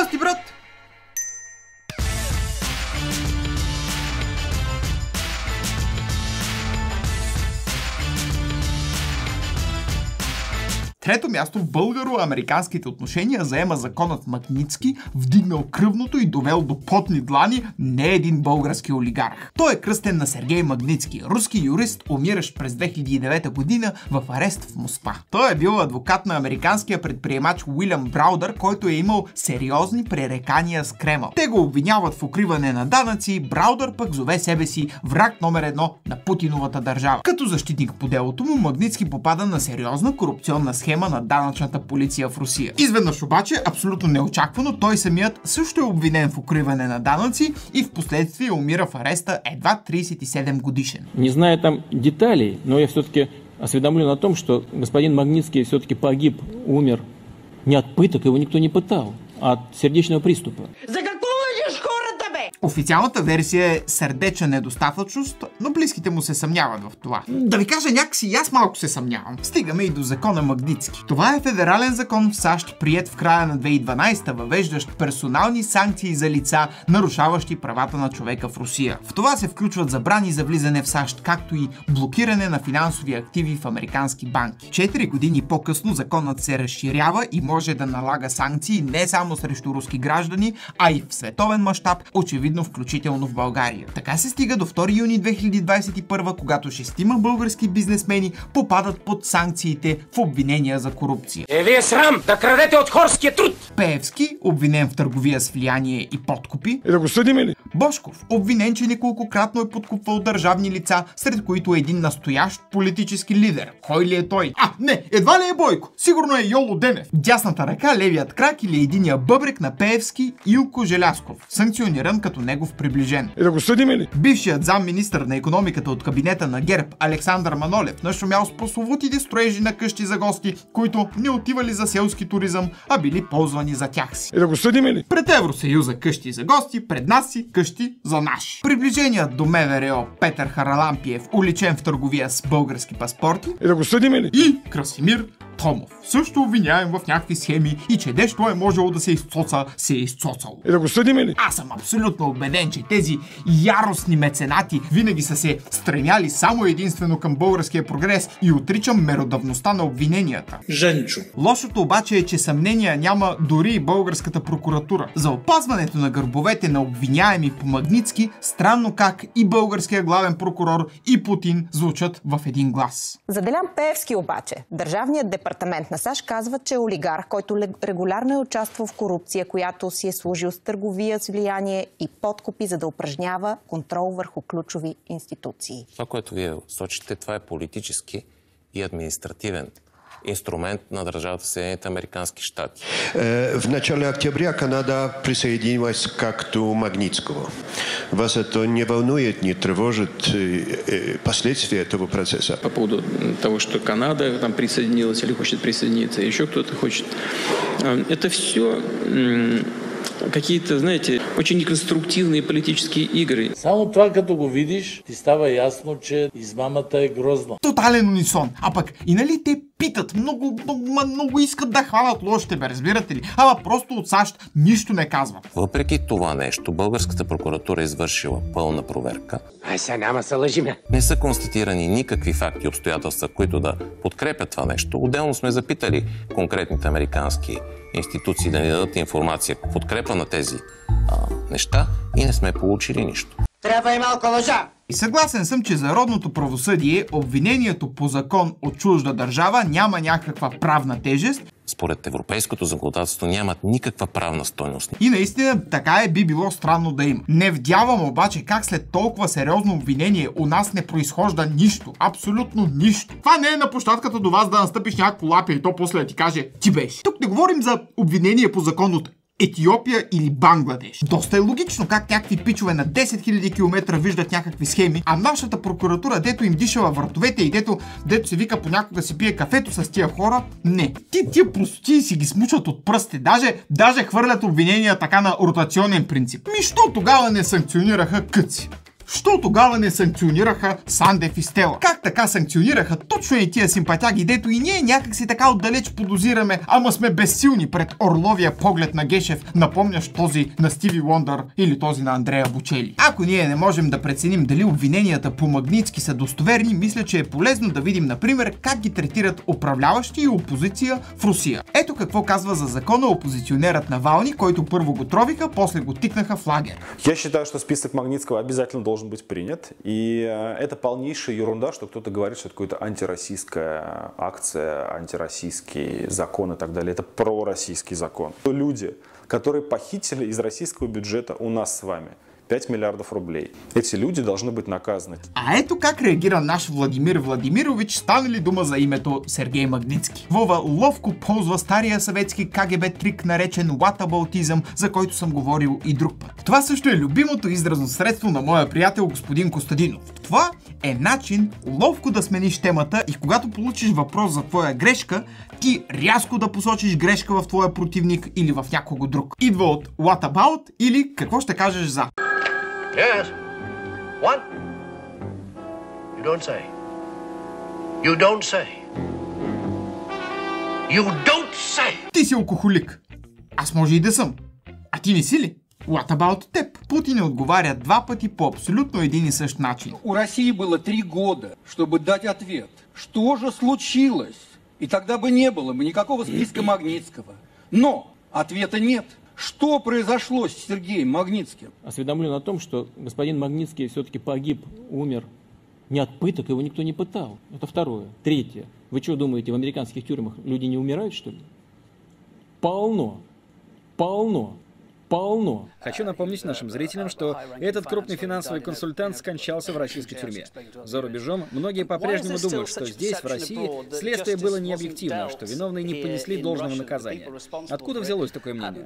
Здрасти, брат! Трето място в българо-американските отношения заема законът Магнитски, вдигнал кръвното и довел до потни длани не един български олигарх. Той е кръстен на Сергей Магнитски, руски юрист, умиращ през 2009 година в арест в Москва. Той е бил адвокат на американския предприемач Уилям Браудър, който е имал сериозни пререкания с Кремъл. Те го обвиняват в укриване на данъци, Браудър пък зове себе си враг номер 1 на Путиновата държава. Като защитник по делото му, Магнитски попада на сериозна корупционна схема на данъчната полиция в Русия. Изведнъж обаче, абсолютно неочаквано, той самият също е обвинен в укриване на данъци и в последствие умира в ареста едва 37 годишен. Не зная там деталей, но я все-таки осведомлен о том, что господин Магнитский все-таки погиб, умер не от пыток, его никто не пытал, а от сердечного приступа. Официалната версия е сърдечна недостатъчност, но близките му се съмняват в това. Да ви кажа, някакси и аз малко се съмнявам. Стигаме и до закона Магнитски. Това е федерален закон в САЩ, приет в края на 2012, въвеждащ персонални санкции за лица, нарушаващи правата на човека в Русия. В това се включват забрани за влизане в САЩ, както и блокиране на финансови активи в американски банки. 4 години по-късно законът се разширява и може да налага санкции не само срещу руски граждани, а и в световен мащаб, очевидно включително в България. Така се стига до 2 юни 2021, когато 6 български бизнесмени попадат под санкциите в обвинения за корупция. Ви е срам да крадете от хорския труд! Пеевски, обвинен в търговия с влияние и подкупи. Да го съдим ли? Божков, обвинен, че неколкократно е подкупвал държавни лица, сред които е един настоящ политически лидер. Кой ли е той? Не, едва ли е Бойко? Сигурно е Йоло Денев. Дясната ръка, левият крак или единия бъбрек на Пеевски, Илко Желязков, санкциониран като негов приближен. Да го съдим ли? Бившият замминистър на икономиката от кабинета на ГЕРБ Александър Манолев нашумял с прословутите строежи на къщи за гости, които не отивали за селски туризъм, а били ползвани за тях си. Да го съдим ли? Пред Евросъюза къщи за гости, пред нас си къщи за наши. Приближеният до МВР Петър Харалампиев, уличен в търговия с български паспорти. Да го съдим ли? И Красимир Томов, също обвиняем в някакви схеми и че нещо е можело да се изцоца, се е изцоцало. Да го съдим ли? Аз съм абсолютно убеден, че тези яростни меценати винаги са се стремяли само единствено към българския прогрес и отричам меродавността на обвиненията. Женчо. Лошото обаче е, че съмнения няма дори и българската прокуратура. За опазването на гърбовете на обвиняеми по Магнитски, странно как и българския главен прокурор и Путин звучат в един глас. За Делян Пеевски обаче, Държавният департамент на САЩ казва, че е олигарх, който регулярно е участвал в корупция, която си е служил с търговия с влияние и подкупи, за да упражнява контрол върху ключови институции. Това, което вие сочите, това е политически и административен инструмент на държавата Съединените американски щати. В начале октября Канада присоединилась к акту Магнитского. Вас это не волнует, не тревожит последствия этого процесса? По поводу того, что Канада там присоединилась или хочет присоединиться, еще кто-то хочет. Это все какие-то, знаете, очень неконструктивные политические игры. Само това, като го видиш, ти става ясно, че измамата е грозна. Тотален унисон. А пък и нали те питат, много искат да хванат лошите, бе, разбирате ли? Ама просто от САЩ нищо не казват. Въпреки това нещо, българската прокуратура е извършила пълна проверка. Ай, сега няма се лъжиме. Не са констатирани никакви факти и обстоятелства, които да подкрепят това нещо. Отделно сме запитали конкретните американски институции да ни дадат информация в подкрепа на тези неща и не сме получили нищо. Трябва и малко лъжа. И съгласен съм, че за родното правосъдие обвинението по закон от чужда държава няма някаква правна тежест. Според европейското законодателство нямат никаква правна стойност. И наистина така би било странно да има. Не вдявам обаче как след толкова сериозно обвинение у нас не произхожда нищо. Абсолютно нищо. Това не е на площадката до вас да настъпиш някакво лапя и то после да ти каже ти беше. Тук не говорим за обвинение по закон от Етиопия или Бангладеш. Доста е логично как някакви пичове на 10 000 км виждат някакви схеми, а нашата прокуратура, дето им дишала вратовете и дето се вика понякога си пие кафето с тия хора, не. Тия простоти си ги смучат от пръсте, даже хвърлят обвинения така на ротационен принцип. Що тогава не санкционираха къци? Що тогава не санкционираха Сандев и Стела? Как така санкционираха точно и тия симпатяги, дето и ние някак си така отдалеч подозираме, ама сме безсилни пред орловия поглед на Гешев, напомнящ този на Стиви Уондър или този на Андрея Бочели. Ако ние не можем да преценим дали обвиненията по Магнитски са достоверни, мисля, че е полезно да видим, например, как ги третират управляващи и опозиция в Русия. Ето какво казва за закона опозиционерът Навални, който първо го тровиха, после го тикнаха в лагер. Я считаю, что список Магнитского обязательно должен быть принят. И это полнейшая ерунда, что кто-то говорит, что это какая-то антироссийская акция, антироссийский закон и так далее. Это пророссийский закон. Люди, которые похитили из российского бюджета у нас с вами 5 миллиардов рублей. Эти люди должны быть наказаны. А ето как реагира наш Владимир Владимирович, стане ли дума за името Сергей Магнитски. Вова ловко ползва стария съветски КГБ трик, наречен whataboutism, за който съм говорил и друг път. Това също е любимото изразно средство на моя приятел господин Костадинов. Това е начин ловко да смениш темата и когато получиш въпрос за твоя грешка, ти рязко да посочиш грешка в твоя противник или в някого друг. Идва от what about или какво ще кажеш за. Yes. What? You don't say. You don't say. You don't say. Ти си алкохолик. Аз може и да съм. А ти не си ли? What about теб? Путин отговаря два пъти по абсолютно един и същ начин. У России было 3 года, чтобы дать ответ. Что же случилось? И тогда бы не было бы никакого списка Магнитского. Но ответа нет. Что произошло с Сергеем Магнитским? Осведомлен о том, что господин Магнитский все-таки погиб, умер не от пыток, его никто не пытал. Это второе. Третье. Вы что думаете, в американских тюрьмах люди не умирают, что ли? Полно. Полно. Полно. Хочу напомнить нашим зрителям, что этот крупный финансовый консультант скончался в российской тюрьме. За рубежом многие по-прежнему думают, что здесь, в России, следствие было необъективно, что виновные не понесли должного наказания. Откуда взялось такое мнение?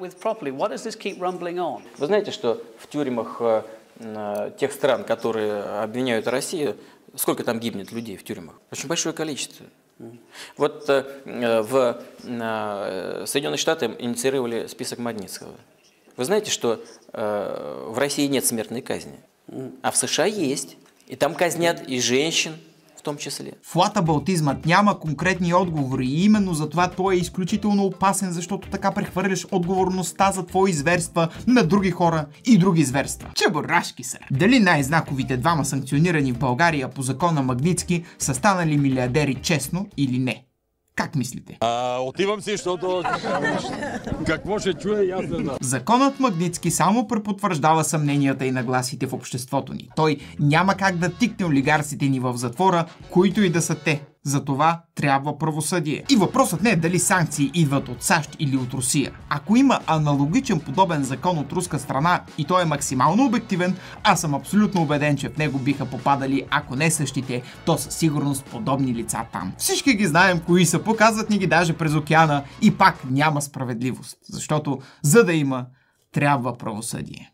Вы знаете, что в тюрьмах тех стран, которые обвиняют Россию, сколько там гибнет людей в тюрьмах? Очень большое количество. Вот в Соединенные Штаты инициировали список Магнитского. Вы знаете, что в России нет смертной казни, а в США есть. И там казнят и женщин в том числе. Флатабалтизмът няма конкретни отговори и именно затова той е изключително опасен, защото така прехвърляш отговорността за твои зверства на други хора и други зверства. Чебурашки са! Дали най-знаковите двама санкционирани в България по закона Магнитски са станали милиардери честно или не? Как мислите? Отивам си, защото какво ще чуя, ясно да. Законът Магнитски само препотвърждава съмненията и нагласите в обществото ни. Той няма как да тикне олигарсите ни в затвора, които и да са те. Затова трябва правосъдие. И въпросът не е дали санкции идват от САЩ или от Русия. Ако има аналогичен подобен закон от руска страна и той е максимално обективен, аз съм абсолютно убеден, че в него биха попадали, ако не същите, то със сигурност подобни лица там. Всички ги знаем кои са, показват ни ги даже през океана и пак няма справедливост. Защото за да има, трябва правосъдие.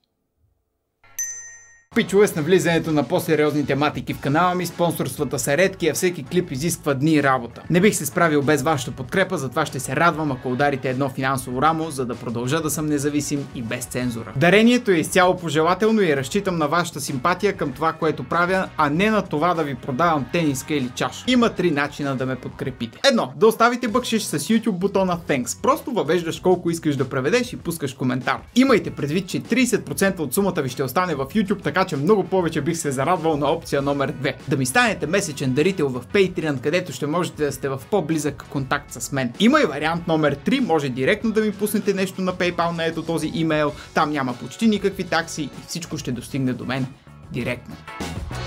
Пичове с навлизането на по-сериозни тематики в канала ми, спонсорствата са редки, а всеки клип изисква дни работа. Не бих се справил без вашата подкрепа, затова ще се радвам, ако ударите едно финансово рамо, за да продължа да съм независим и без цензура. Дарението е изцяло пожелателно и разчитам на вашата симпатия към това, което правя, а не на това да ви продавам тениска или чаш. Има 3 начина да ме подкрепите. Едно, да оставите бъкшиш с YouTube бутона Thanks. Просто въвеждаш колко искаш да преведеш и пускаш коментар. Имайте предвид, че 30% от сумата ви ще остане в YouTube, така че много повече бих се зарадвал на опция номер 2. Да ми станете месечен дарител в Patreon, където ще можете да сте в по-близък контакт с мен. Има и вариант номер 3, може директно да ми пуснете нещо на PayPal на ето този имейл. Там няма почти никакви такси и всичко ще достигне до мен директно.